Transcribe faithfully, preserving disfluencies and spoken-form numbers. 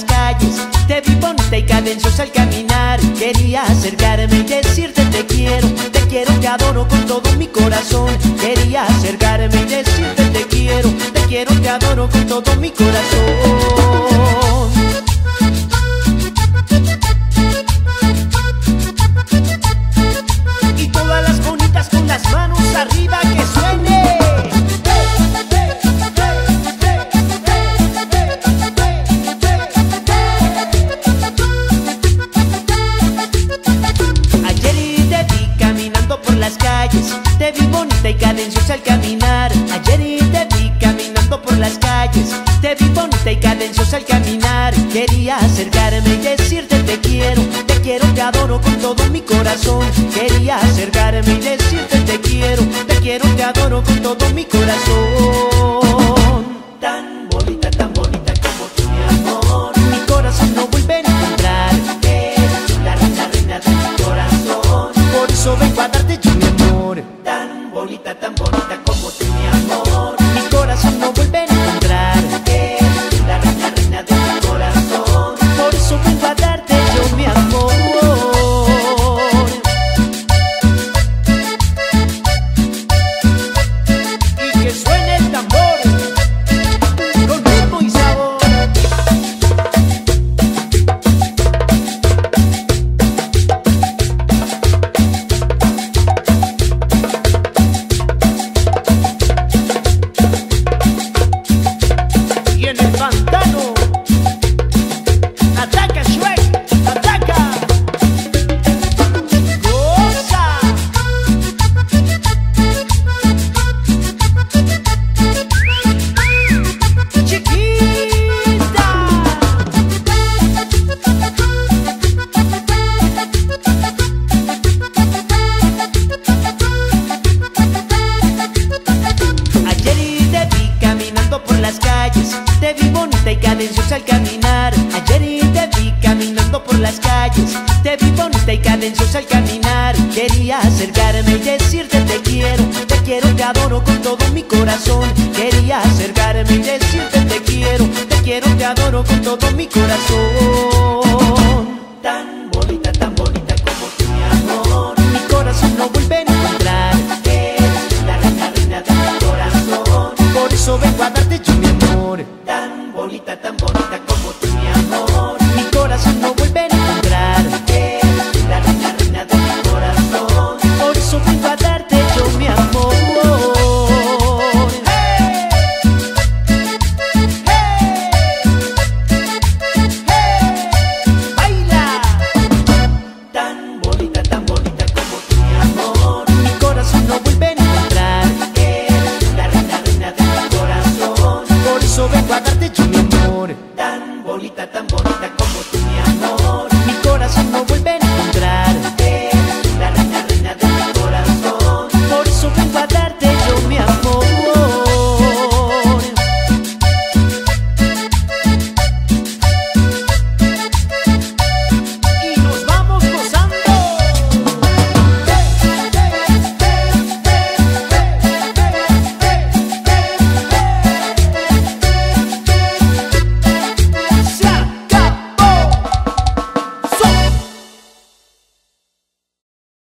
las calles, te vi bonita y cadenciosa al caminar. Quería acercarme y decirte te quiero, te quiero, te adoro con todo mi corazón. Quería acercarme y decirte te quiero, te quiero, te adoro con todo mi corazón. Y todas las bonitas con las manos arriba, que suene. Te vi bonita y cadenciosa al caminar. Ayer te vi caminando por las calles, te vi bonita y cadenciosa al caminar. Quería acercarme y decirte te quiero, te quiero, te adoro con todo mi corazón. Quería acercarme y decirte te quiero, te quiero, te adoro con todo mi corazón. Tan bonita, tan bonita como tú, mi amor, mi corazón no vuelve a encontrar. Eres la reina, reina de mi corazón, por eso vengo a darte yo mi amor. Tan bonita, tan bonita como tú, mi amor, mi corazón no vuelve a encontrar. Eres la reina, reina de mi corazón, por eso vengo a darte yo mi amor. Y que suene el tambor con ritmo y sabor. Y en el pantano ataca Shrek, ataca, goza. Chiquita. Ayer te vi caminando por las calles, te vi bonita y cadenciosa al caminar. Ayer te vi caminando por las calles, te vi bonita y cadenciosa al caminar. Quería acercarme y decirte te quiero, te quiero, te adoro con todo mi corazón. Quería acercarme y decirte te quiero, te quiero, te adoro con todo mi corazón. Tan bonita, tan bonita como tú, mi amor, mi corazón no vuelve a encontrar. Eres la reina, reina de mi corazón, por eso vengo a darte yo mi amor. Tan bonita, tan bonita como tú, mi amor, mi corazón no vuelve a encontrar. Eres la reina, reina de mi corazón, por eso vengo a darte yo mi amor. ¡Hey! ¡Hey! ¡Hey! ¡Baila! Tan bonita, tan bonita como tú, mi amor, mi corazón no vuelve a encontrar. Eres la reina, reina de mi corazón, por eso vengo a darte yo mi amor. Tan bonita, tan bonita como tú.